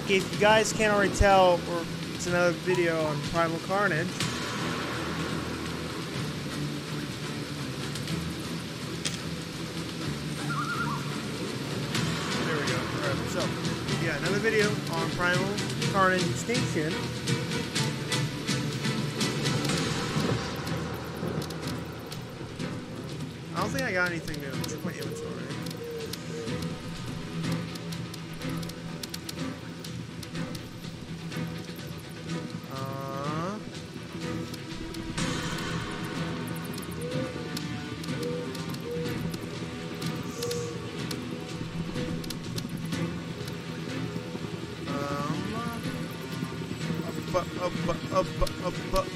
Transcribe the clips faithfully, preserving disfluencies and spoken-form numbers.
if you guys can't already tell, or it's another video on Primal Carnage. There we go. Alright, so, yeah, another video on Primal Carnage Extinction. I don't think I got anything new. Check my inventory. Up, up, up, up, up, up.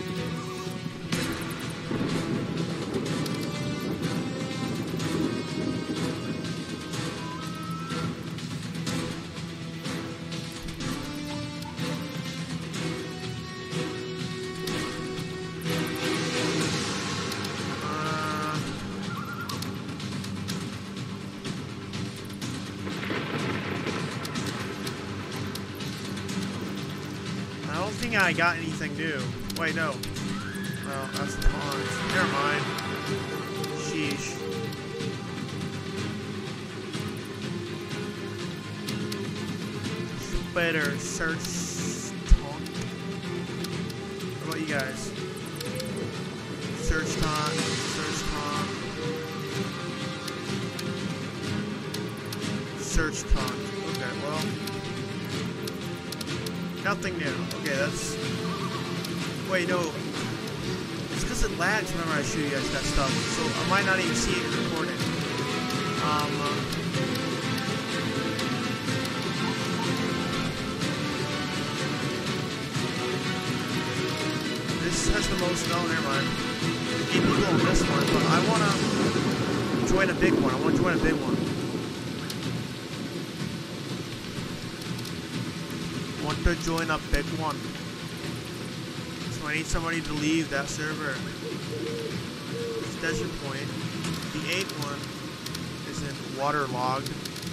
I don't think I got anything new. Wait, no. Well, that's taunt. Never mind. Sheesh. Better search taunt. What about you guys? Search taunt. Search taunt. Search taunt. Okay, well. Nothing new. Okay, that's... Wait, no. It's because it lags whenever I show you guys that stuff, so I might not even see it recorded. Um... Uh, this has the most... Oh, never mind. Eight people on this one, but I want to join a big one. I want to join a big one. Want to join a big one. So I need somebody to leave that server. It's Desert Point. The eighth one isn't waterlogged.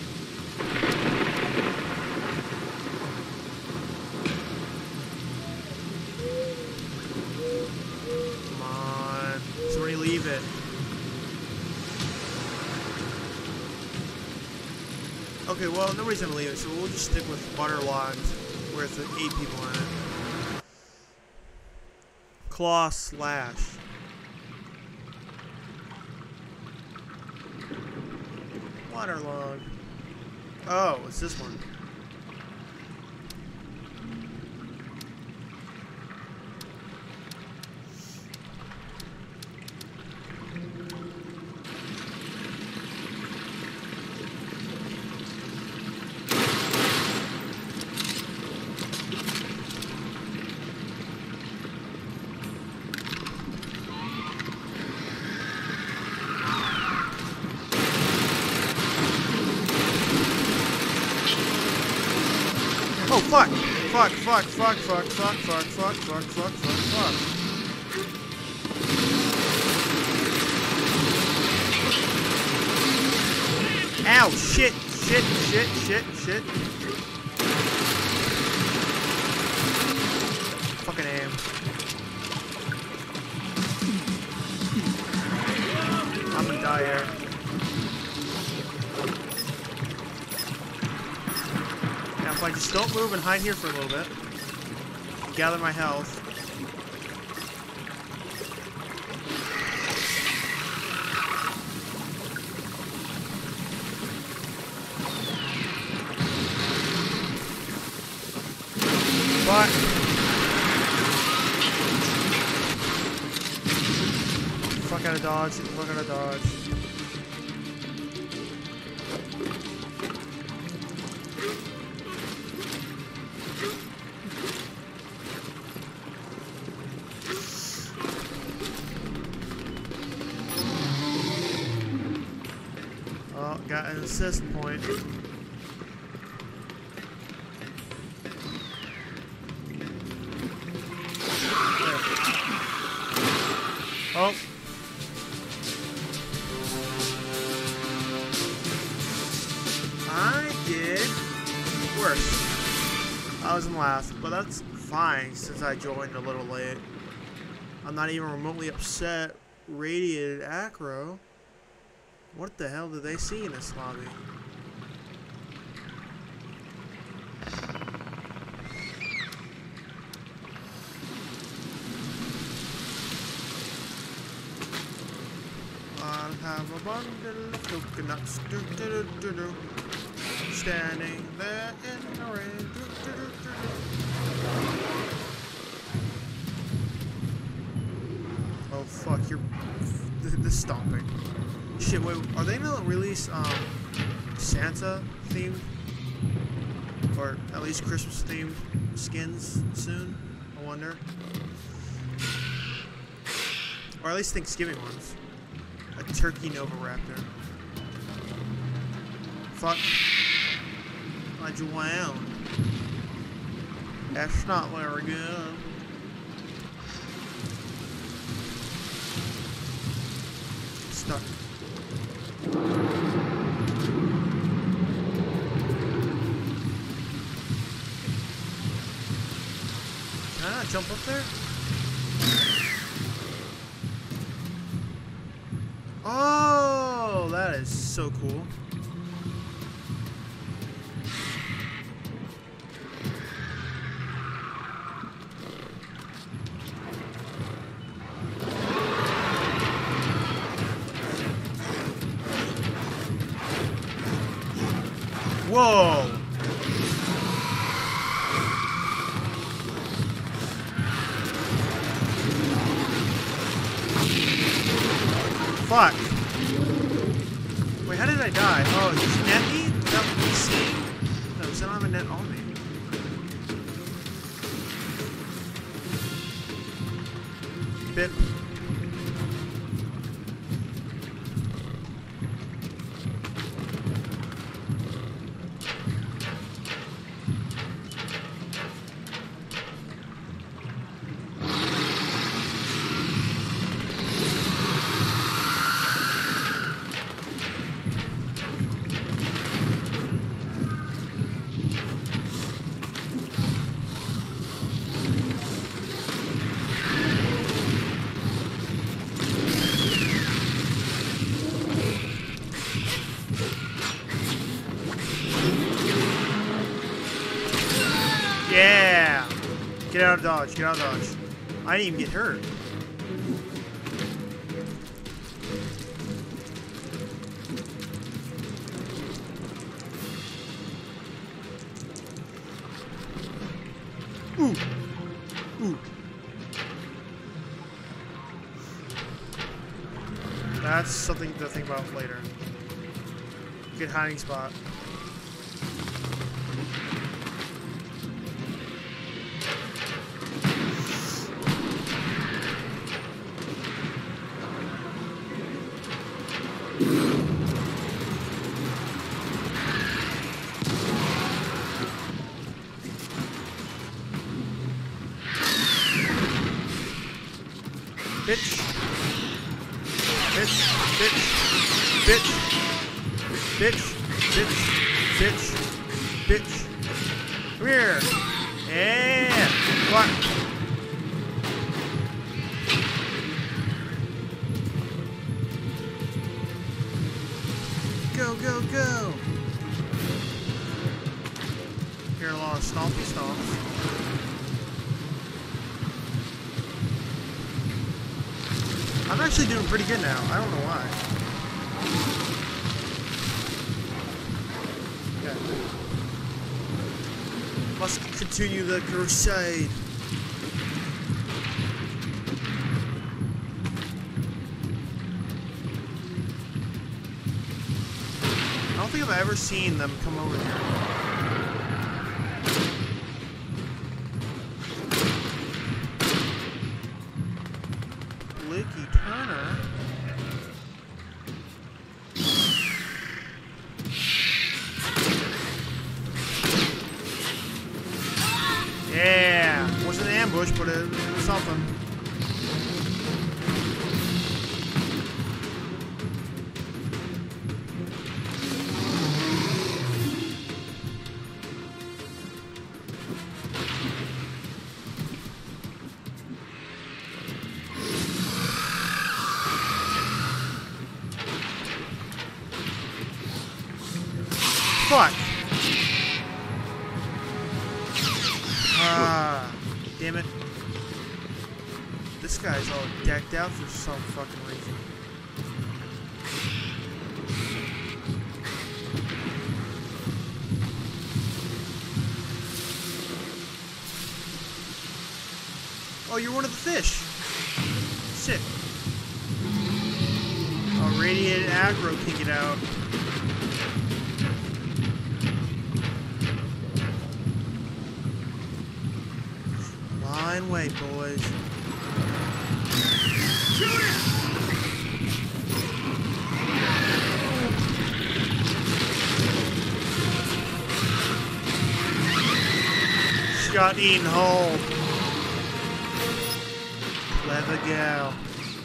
Come on. Somebody leave it. Okay, well, nobody's gonna leave it, so we'll just stick with waterlogged. With eight people in it. Claw slash. Waterlog. Oh, it's this one. Oh fuck! Fuck, fuck, fuck, fuck, fuck, fuck, fuck, fuck, fuck, fuck, fuck. Ow! Shit! Shit! Shit! Shit! Shit! Fucking aim. I'm gonna die here. If I just don't move and hide here for a little bit, gather my health. But fuck out of dodge, fuck out of dodge. Got an assist point. Oh. I did worse. last, but that's fine since I joined a little late. I'm not even remotely upset. Radiated Acro. What the hell did they see in this lobby? I'll have a bundle of coconuts, do, do, do, do, do. Standing there in the rain, do, do, do, do, do. Oh fuck, you're this stomping. Shit, wait, are they gonna release um Santa themed or at least Christmas themed skins soon? I wonder. Or at least Thanksgiving ones. A turkey Nova Raptor. Fuck. I drowned. That's not very good. Stuck. Can I not jump up there? Oh, that is so cool. Whoa! Fuck. Wait, how did I die? Oh, did you net me without me seeing? No, because I don't have a net on me. Bip. Yeah! Get out of dodge, get out of dodge. I didn't even get hurt. Ooh! Ooh! That's something to think about later. Good hiding spot. Bitch. Bitch. Bitch. Bitch. Bitch. Bitch. Bitch. Bitch. Come here. Yeah. What? Go, go, go. Hear a lot of stompy stomps. I'm actually doing pretty good now. I don't know why. Yeah. Must continue the crusade. I don't think I've ever seen them come over here. Blicky Turner. Yeah, wasn't an ambush, but it, it was something. Fuck! Ah, damn it. This guy's all decked out for some fucking reason. Oh, you're one of the fish. Sick. Oh, radiated aggro can get out. Line way, boys. She got eaten whole. Clever gal.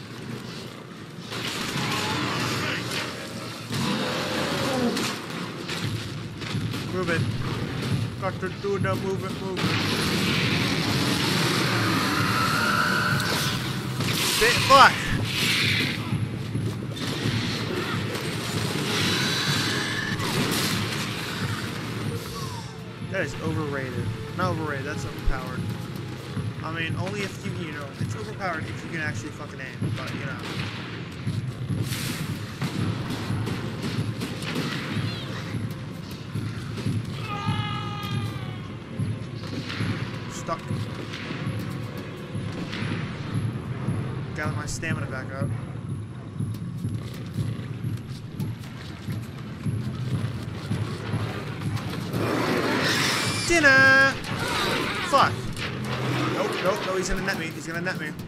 Move it. Got to do the move it, move it. Bit fuck. That is overrated. Not overrated, that's overpowered. I mean, only if you, you know, it's overpowered if you can actually fucking aim, but, you know. Stuck. Got my stamina back up. Dinner! Fuck. Nope, nope, no, he's gonna net me. He's gonna net me.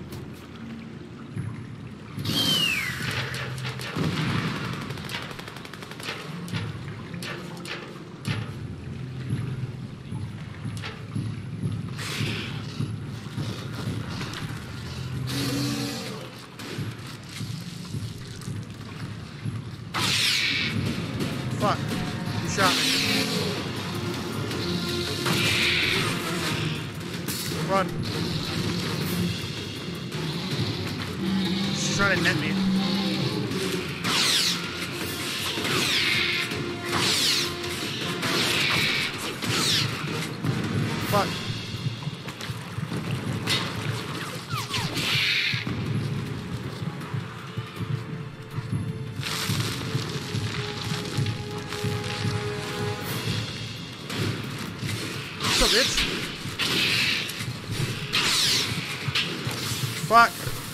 Fuck. You shot me. Run. She's trying to net me. Fuck. What's up, bitch? Fuck.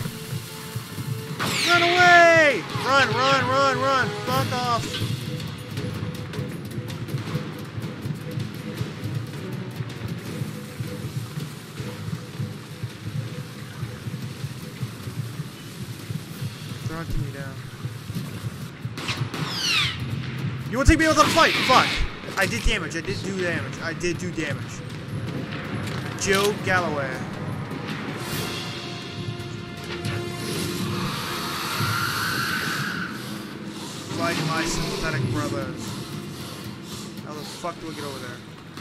Run away! Run, run, run, run. Fuck off. They're hunting me down. You won't take me out of the fight! Fuck! I did damage. I did do damage. I did do damage. Joe Galloway. Like my sympathetic brothers. How the fuck do I get over there?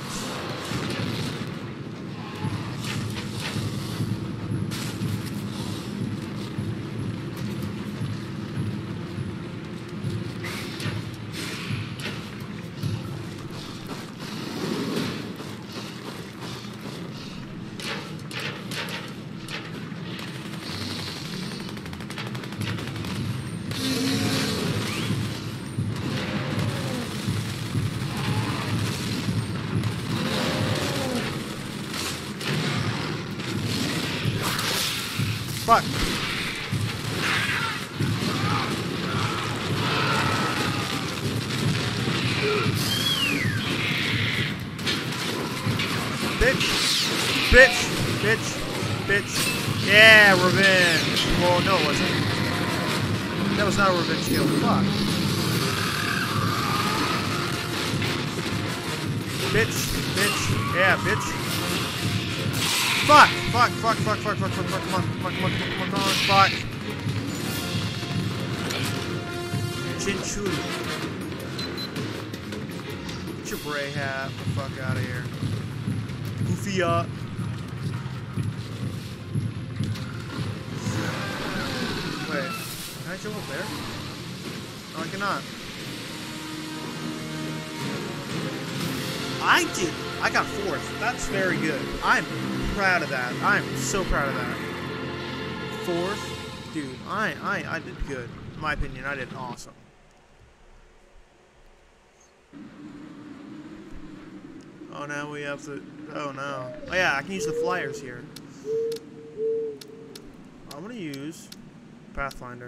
Fuck. Bitch. Bitch. Bitch. Bitch. Yeah, revenge. Well, no, it wasn't. That was not a revenge kill. Fuck. Bitch. Bitch. Yeah, bitch. Fuck! Fuck, fuck, fuck, fuck, fuck, fuck, fuck, come on, come on, come on, come on, come on, fuck! Chinchulu. Get your bray hat the fuck out of here. Goofy yacht. Wait, can I jump up there? No, I cannot. I did. I got fourth. That's very good. I'm proud of that. I'm so proud of that. Fourth? Dude, I, I, I did good. In my opinion, I did awesome. Oh, now we have to... Oh, no. Oh, yeah, I can use the flyers here. I'm going to use Pathfinder.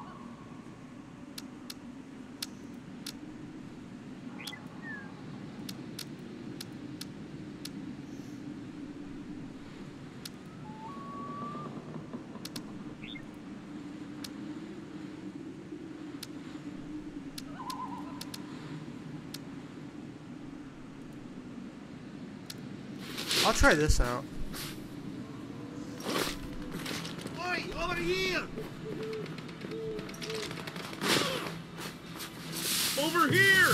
I'll try this out. Oi, over here! Over here!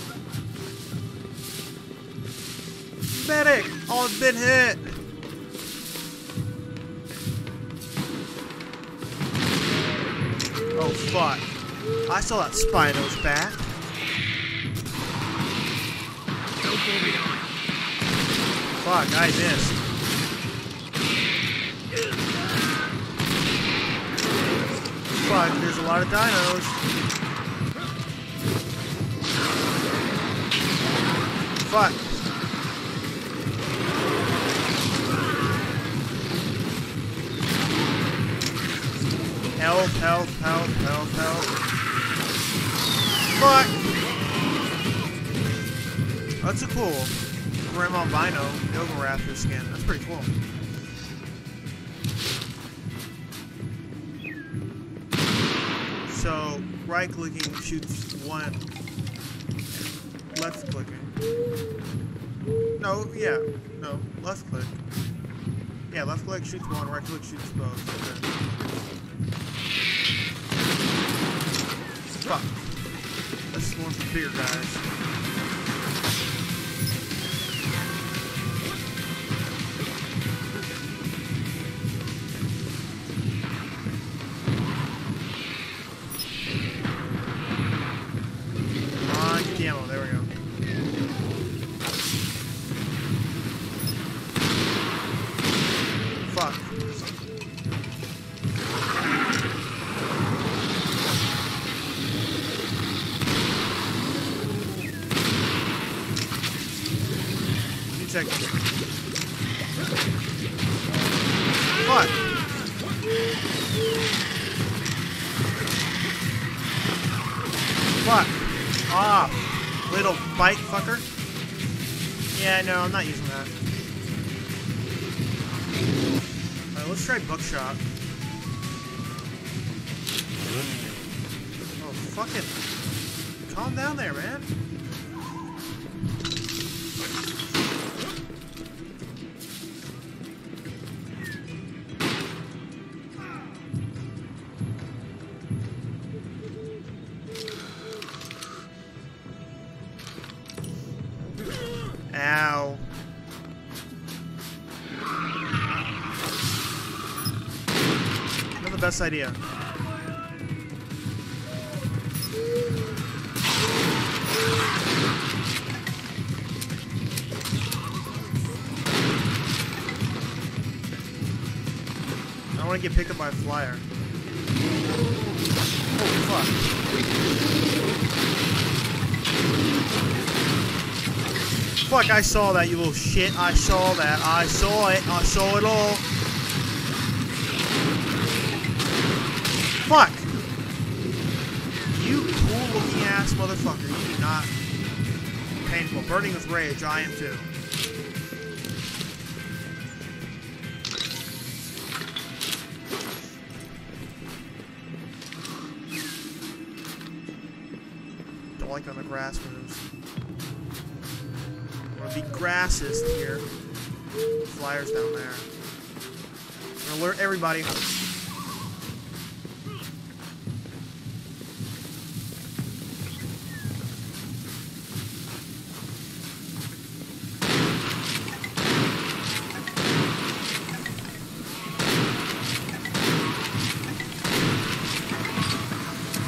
Medic! Oh, I've been hit! Oh, fuck. I saw that Spino's back. Don't fall behind. Fuck, I missed. Fuck, there's a lot of dinos. Fuck. Health, health, health, health, health. Fuck. That's a cool Grim Albino Yoga Raptor skin. That's pretty cool. So, right clicking shoots one. Left clicking. No, yeah. No, left click. Yeah, left click shoots one, right click shoots both. Okay. Fuck. This is one for bigger guys. Ammo, there we go. Fuck. Two seconds. Fuck. Fuck. Ah. Little bite fucker. Yeah, no, I'm not using that. Alright, let's try buckshot. Oh, fuck it. Calm down there, man. Ow. Not the best idea. I don't want to get picked up by a flyer. Oh, fuck. Fuck, I saw that, you little shit. I saw that. I saw it. I saw it all. Fuck. You cool looking ass motherfucker. You do not. Painful. Burning with rage. I am too. Don't like when the grass moves. Be grassist here. Flyers down there. I'm gonna alert everybody.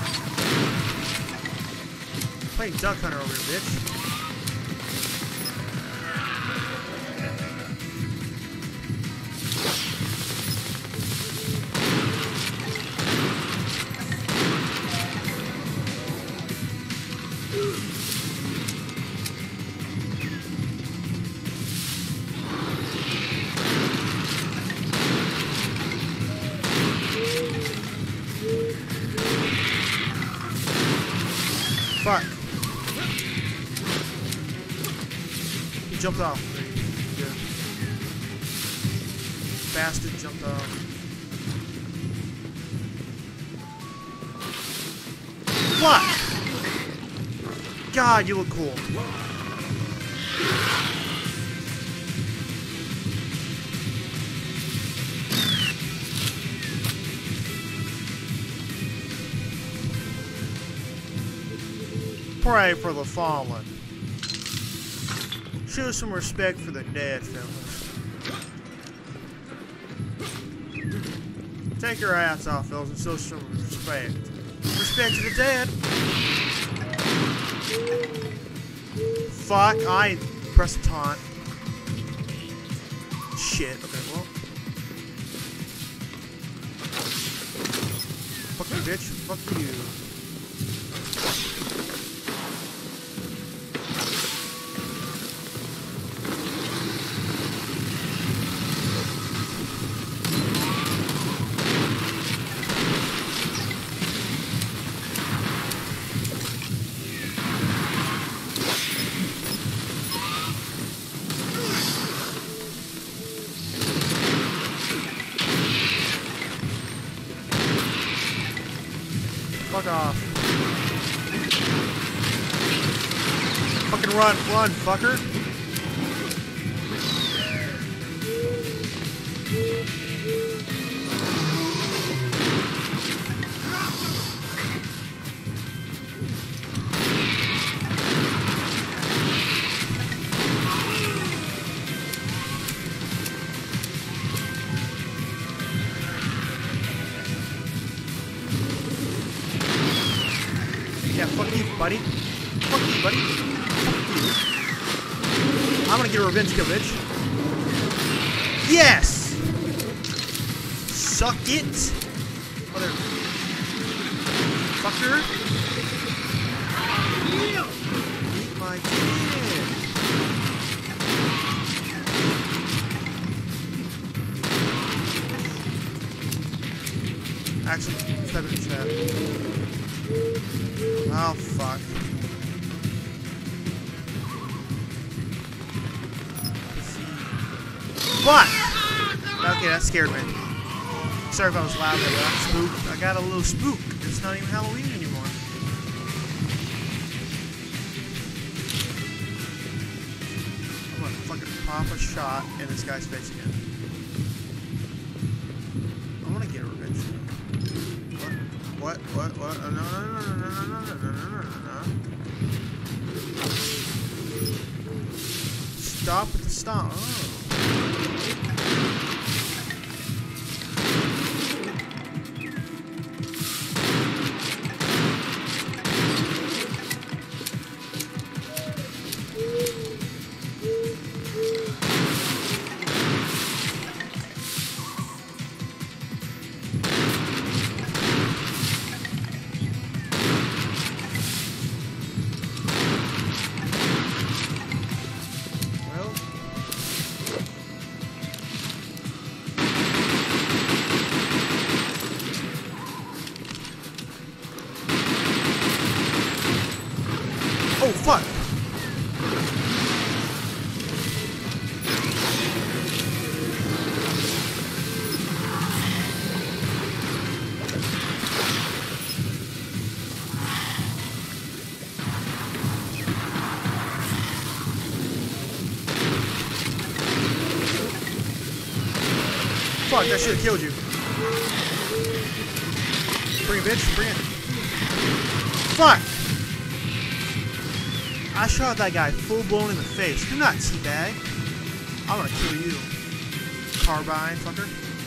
Playing Duck Hunter over here, bitch. Fuck. He jumped off. Good. Bastard jumped off. What? God, you look cool. Pray for the fallen. Show some respect for the dead, fellas. Take your hats off, fellas, and show some respect. Respect to the dead. Fuck, I pressed taunt. Shit, okay, well. Fuck you, bitch. Fuck you. Fuck off. Fucking run, run, fucker. Yeah, fuck you, buddy. Fuck you, buddy. Fuck you. I'm gonna get a revenge kill, bitch. Yes! Suck it! Mother... fucker. Eat my kid. Actually, type in chat. Oh, fuck. What? Okay, that scared me. Sorry if I was loud, but I'm spooked. I got a little spook. It's not even Halloween anymore. I'm gonna fucking pop a shot in this guy's face again. I'm gonna get a revenge. What? What? What? Uh, no, no, no, no, no, no, no, no, no, no, no. Stop at the stop. Oh. Oh, fuck! Fuck, that should have killed you. Bring it, bitch. Bring it. Fuck! I shot that guy full blown in the face. Do not teabag. I'm gonna kill you. Carbine, fucker.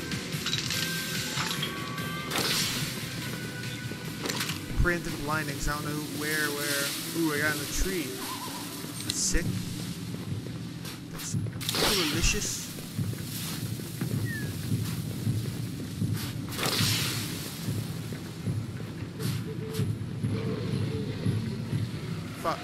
Preemptive blindings. I don't know where, where. Ooh, I got in the tree. That's sick. That's delicious. Fuck.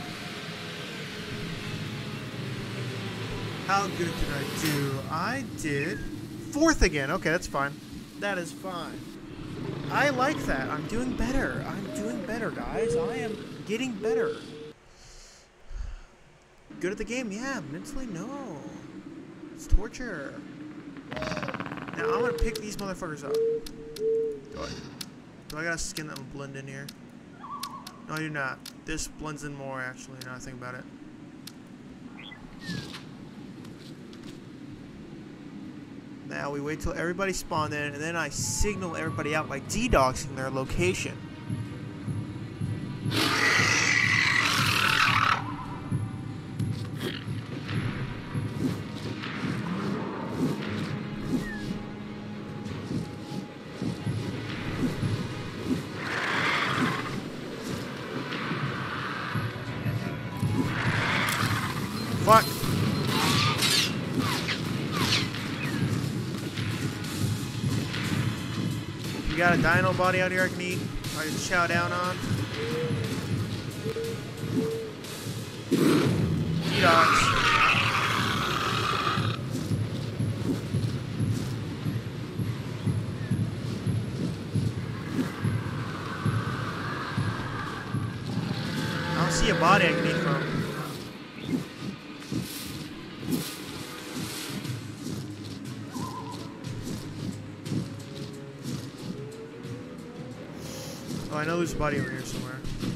How good did I do? I did fourth again. Okay, that's fine. That is fine. I like that. I'm doing better. I'm doing better, guys. I am getting better. Good at the game? Yeah. Mentally, no. It's torture. Now I'm gonna pick these motherfuckers up. Do I, do I got a skin that will blend in here? No, I do not. This blends in more, actually, now I think about it. Now we wait till everybody spawned in, and then I signal everybody out by D-doxing their location. Fuck! You got a dino body out here I can eat? I can chow down on? Dogs. I don't see a body I can eat from. Oh, I know there's a body over here somewhere.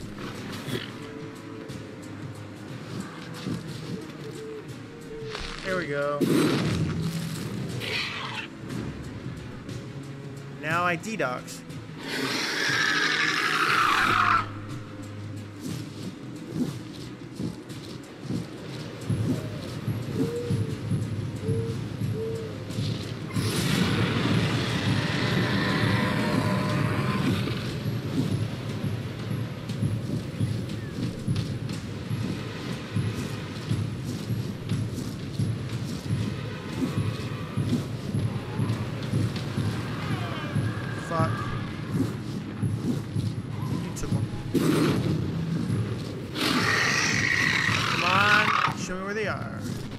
There we go. Now I D-dox. Fuck. You took one. Come on, show me where they are.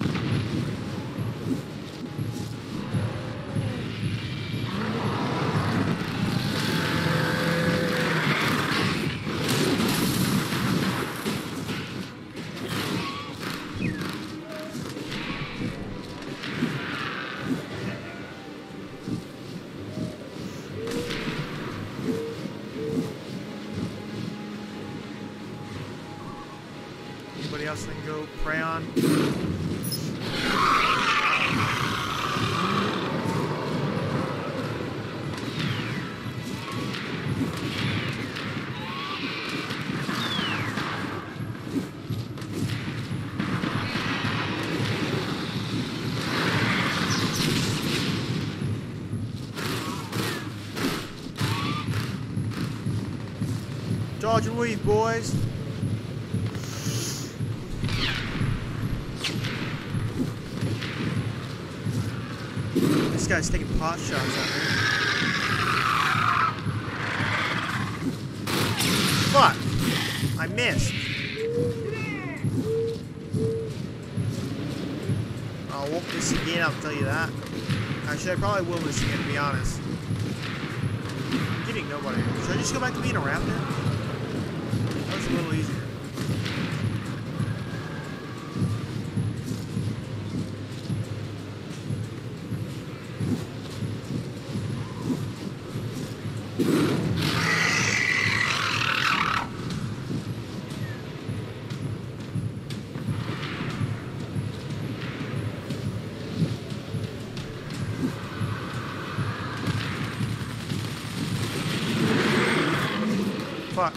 Anybody else I can go prey on? Dodge and weave, boys. This guy's taking pot shots at me. Fuck! I missed. I won't miss again, I'll tell you that. Actually, I probably will miss again, to be honest. I'm getting nobody. Should I just go back to being a raptor? That was a little easier. Fuck.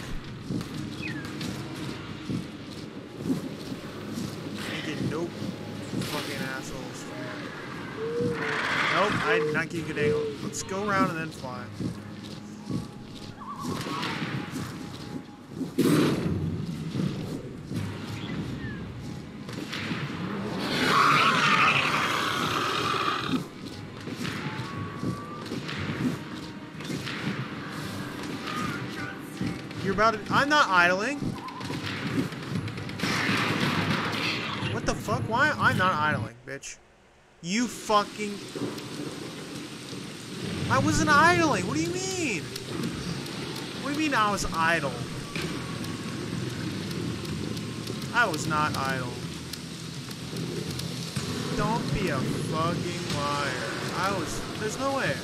Ain't getting no fucking assholes. Nope, I did not get a good angle. Let's go around and then fly. You're about to... I'm not idling. What the fuck? Why? I'm not idling, bitch. You fucking... I wasn't idling. What do you mean? What do you mean I was idle? I was not idle. Don't be a fucking liar. I was... There's no way.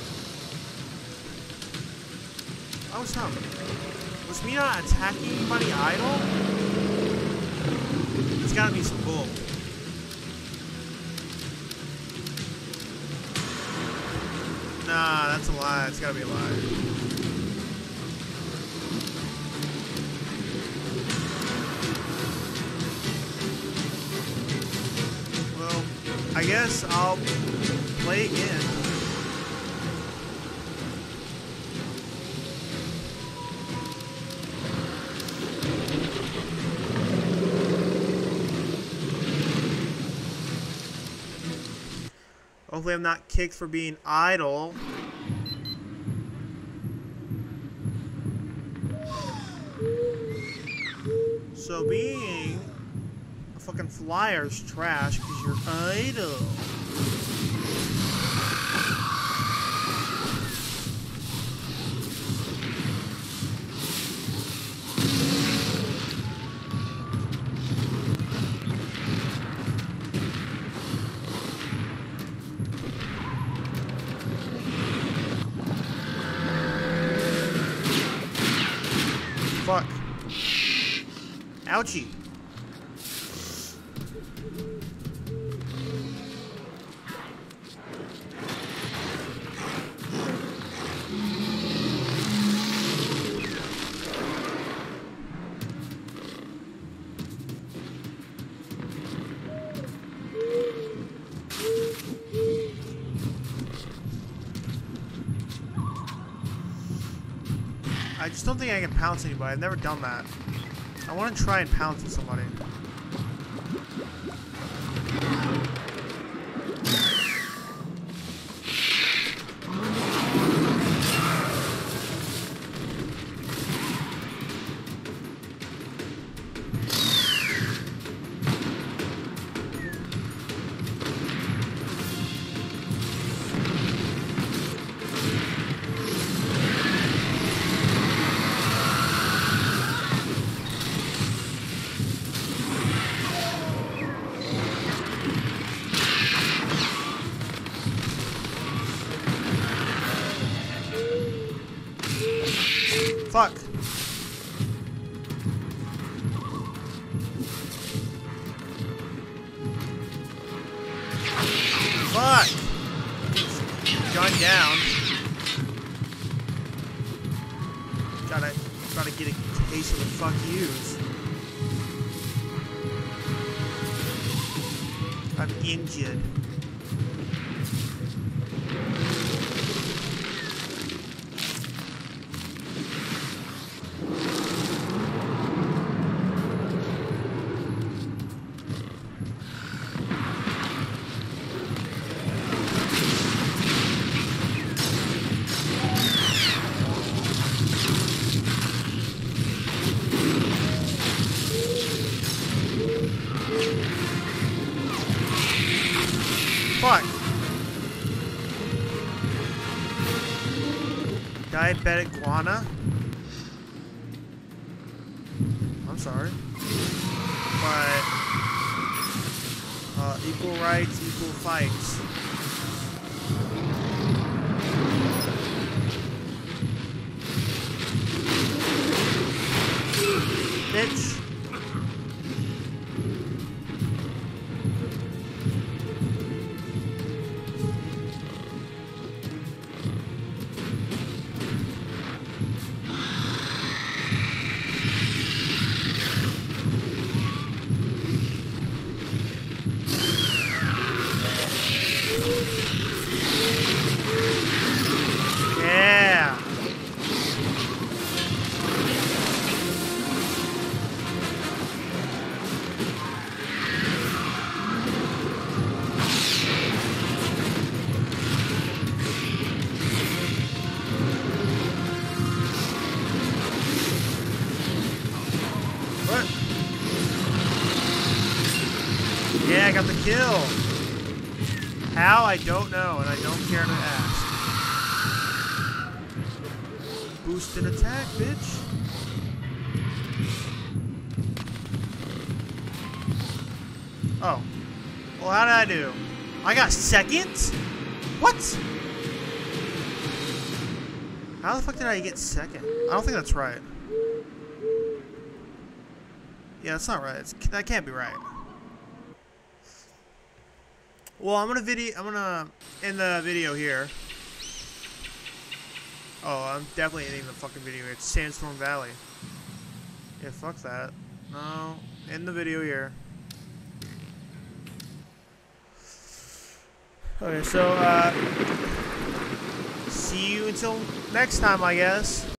I was not... Was me not attacking anybody idle? There's gotta be some bull. Nah, that's a lie. It's gotta be a lie. Well, I guess I'll play again. Hopefully I'm not kicked for being idle. So being a fucking flyer's trash because you're idle. Fuck. Ouchie. I just don't think I can pounce anybody. I've never done that. I want to try and pounce with somebody. Fuck. Fuck. Gone down. Gotta, gotta get a taste of the fuck yous. I'm injured. Fuck. Diabetic guana? I'm sorry. But uh, equal rights, equal fights. Bitch. Yeah. What? Yeah, I got the kill. How? I don't know, and I don't care to ask. Boosted attack, bitch. Oh. Well, how did I do? I got second? What? How the fuck did I get second? I don't think that's right. Yeah, that's not right. It's, that can't be right. Well, I'm gonna video. I'm gonna end the video here. Oh, I'm definitely ending the fucking video. It's Sandstorm Valley. Yeah, fuck that. No, end the video here. Okay, so uh, see you until next time, I guess.